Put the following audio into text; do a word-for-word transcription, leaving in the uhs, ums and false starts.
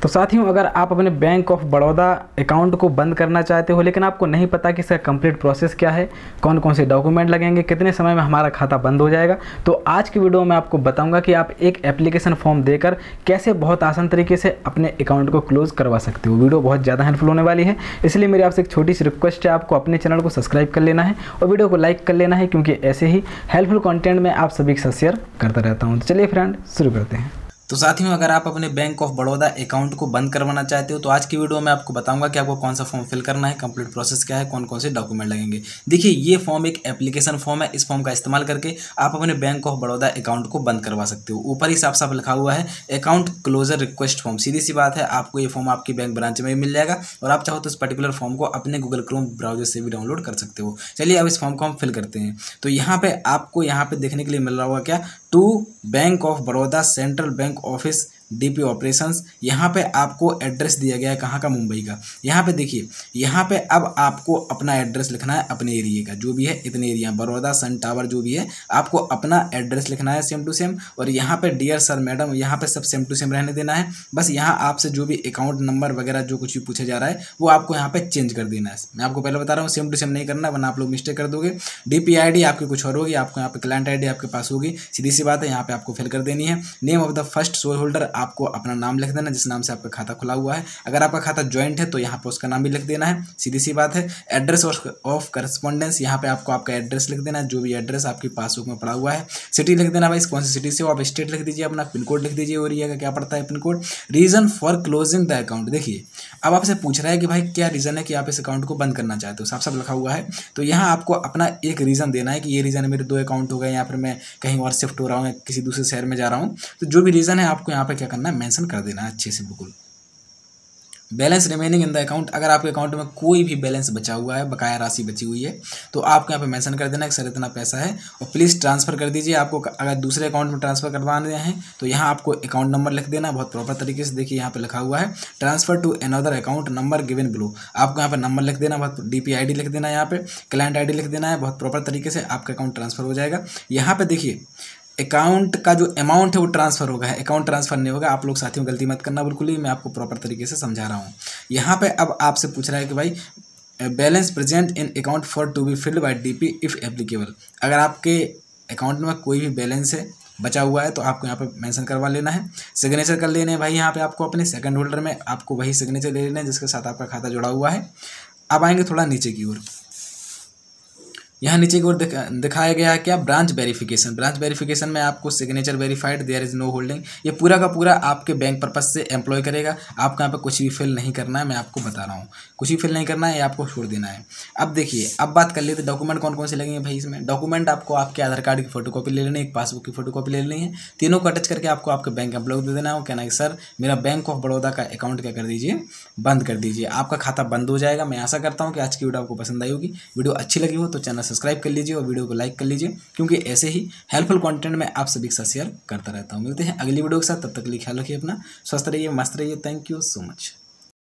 तो साथियों, अगर आप अपने बैंक ऑफ बड़ौदा अकाउंट को बंद करना चाहते हो लेकिन आपको नहीं पता कि इसका कंप्लीट प्रोसेस क्या है, कौन कौन से डॉक्यूमेंट लगेंगे, कितने समय में हमारा खाता बंद हो जाएगा, तो आज की वीडियो में आपको बताऊंगा कि आप एक एप्लीकेशन फॉर्म देकर कैसे बहुत आसान तरीके से अपने अकाउंट को क्लोज करवा सकते हो। वीडियो बहुत ज़्यादा हेल्पफुल होने वाली है, इसलिए मेरी आपसे एक छोटी सी रिक्वेस्ट है, आपको अपने चैनल को सब्सक्राइब कर लेना है और वीडियो को लाइक कर लेना है, क्योंकि ऐसे ही हेल्पफुल कंटेंट मैं आप सभी के साथ शेयर करता रहता हूँ। तो चलिए फ्रेंड, शुरू करते हैं। तो साथियों, अगर आप अपने बैंक ऑफ बड़ौदा अकाउंट को बंद करवाना चाहते हो तो आज की वीडियो में आपको बताऊंगा कि आपको कौन सा फॉर्म फिल करना है, कंप्लीट प्रोसेस क्या है, कौन कौन से डॉक्यूमेंट लगेंगे। देखिए, ये फॉर्म एक एप्लीकेशन फॉर्म है। इस फॉर्म का इस्तेमाल करके आप अपने बैंक ऑफ बड़ौदा अकाउंट को बंद करवा सकते हो। ऊपर ही साफ साफ लिखा हुआ है अकाउंट क्लोजर रिक्वेस्ट फॉर्म। सीधी सी बात है, आपको ये फॉर्म आपकी बैंक ब्रांच में मिल जाएगा और आप चाहो तो इस पर्टिकुलर फॉर्म को अपने गूगल क्रोम ब्राउजर से भी डाउनलोड कर सकते हो। चलिए अब इस फॉर्म को हम फिल करते हैं। तो यहाँ पे आपको यहाँ पे देखने के लिए मिल रहा होगा क्या, to bank of Baroda central bank office DP operations. यहाँ पे आपको एड्रेस दिया गया है कहाँ का, मुंबई का। यहाँ पे देखिए, यहाँ पे अब आपको अपना एड्रेस लिखना है अपने एरिया का, जो भी है इतने एरिया, बड़ौदा सन टावर जो भी है, आपको अपना एड्रेस लिखना है सेम टू सेम। और यहाँ पे डियर सर मैडम, यहाँ पे सब सेम टू सेम रहने देना है। बस यहाँ आपसे जो भी अकाउंट नंबर वगैरह जो कुछ भी पूछा जा रहा है वो आपको यहाँ पे चेंज कर देना है। मैं आपको पहले बता रहा हूँ, सेम टू सेम नहीं करना, वरना आप लोग मिस्टेक कर दोगे। डीपी आई डी आपकी कुछ और होगी, आपको यहाँ पे क्लाइंट आई डी आपके पास होगी। सीधी सी बात है, यहाँ पे आपको फिल कर देनी है। Name of the first share holder, आपको अपना नाम लिख देना जिस नाम से आपका खाता खुला हुआ है। अगर आपका खाता ज्वाइंट है तो यहाँ पे उसका नाम भी लिख देना है, सीधी सी बात है। एड्रेस ऑफ करस्पॉन्डेंस, यहाँ पे आपको आपका एड्रेस लिख देना है, जो भी एड्रेस आपकी पासबुक में पड़ा हुआ है। सिटी लिख देना भाई, कौन सी सिटी से हो आप, स्टेट लिख दीजिए, अपना पिन कोड लिख दीजिए और एरिया का क्या पड़ता है pin code. Reason for closing the account, देखिए अब आपसे पूछ रहा है कि भाई क्या रीजन है कि आप इस अकाउंट को बंद करना चाहते हो, साफ साफ लिखा हुआ है। तो यहाँ आपको अपना एक रीजन देना है कि ये रीजन है, मेरे दो अकाउंट हो गए या फिर मैं कहीं और शिफ्ट हो रहा हूँ, किसी दूसरे शहर में जा रहा हूँ। तो जो भी रीजन है आपको यहाँ पे क्या करना है, मेंशन कर देना है अच्छे से बिल्कुल। Balance remaining in the account, अगर आपके अकाउंट में कोई भी बैलेंस बचा हुआ है, बकाया राशि बची हुई है, तो आपको यहाँ पे मेंशन कर देना है कि सर इतना पैसा है और प्लीज़ ट्रांसफ़र कर दीजिए। आपको अगर दूसरे अकाउंट में ट्रांसफ़र करवाने हैं तो यहाँ आपको अकाउंट नंबर लिख देना बहुत प्रॉपर तरीके से। देखिए यहाँ पे लिखा हुआ है transfer to another account number given below, आपको यहाँ पे नंबर लिख देना, बहुत डी पी आई डी लिख देना, यहाँ पे क्लाइंट आई डी लिख देना है, बहुत प्रॉपर तरीके से आपका अकाउंट ट्रांसफ़र हो जाएगा। यहाँ पे देखिए अकाउंट का जो अमाउंट है वो ट्रांसफ़र होगा, अकाउंट ट्रांसफ़र नहीं होगा। आप लोग साथियों गलती मत करना बिल्कुल ही, मैं आपको प्रॉपर तरीके से समझा रहा हूँ। यहाँ पे अब आपसे पूछ रहा है कि भाई balance present in account for to be filled by DP if applicable. अगर आपके अकाउंट में कोई भी बैलेंस है बचा हुआ है तो आपको यहाँ पे मेंशन करवा लेना है। सिग्नेचर कर लेने हैं भाई, यहाँ पे आपको अपने सेकंड होल्डर में आपको वही सिग्नेचर ले लेना है जिसके साथ आपका खाता जुड़ा हुआ है। अब आएंगे थोड़ा नीचे की ओर, यहाँ नीचे की ओर दिखा, दिखाया गया है क्या, ब्रांच वेरिफिकेशन। ब्रांच वेरिफिकेशन में आपको signature verified there is no holding, ये पूरा का पूरा आपके बैंक पर्पज से एम्प्लॉय करेगा। आपको यहाँ पे कुछ भी फिल नहीं करना है, मैं आपको बता रहा हूँ, कुछ भी फिल नहीं करना है, ये आपको छोड़ देना है। अब देखिए, अब बात कर लेते डॉक्यूमेंट कौन कौन से लगेंगे भाई इसमें। डॉक्यूमेंट आपको आपके आधार कार्ड की फोटोकॉपी ले लेनी है, एक पासबुक की फोटोकॉपी ले लेनी है। तीनों को अटैच करके आपको आपके बैंक एम्प्लॉय दे देना है, कहना है सर मेरा बैंक ऑफ बड़ौदा का अकाउंट क्या कर दीजिए, बंद कर दीजिए, आपका खाता बंद हो जाएगा। मैं आशा करता हूँ कि आज की वीडियो आपको पसंद आई होगी। वीडियो अच्छी लगी हो तो चैनल सब्सक्राइब कर लीजिए और वीडियो को लाइक कर लीजिए, क्योंकि ऐसे ही हेल्पफुल कंटेंट मैं आप सभी के साथ शेयर करता रहता हूँ। मिलते हैं अगली वीडियो के साथ, तब तक के लिए ख्याल रखिए अपना, स्वस्थ रहिए, मस्त रहिए। Thank you so much.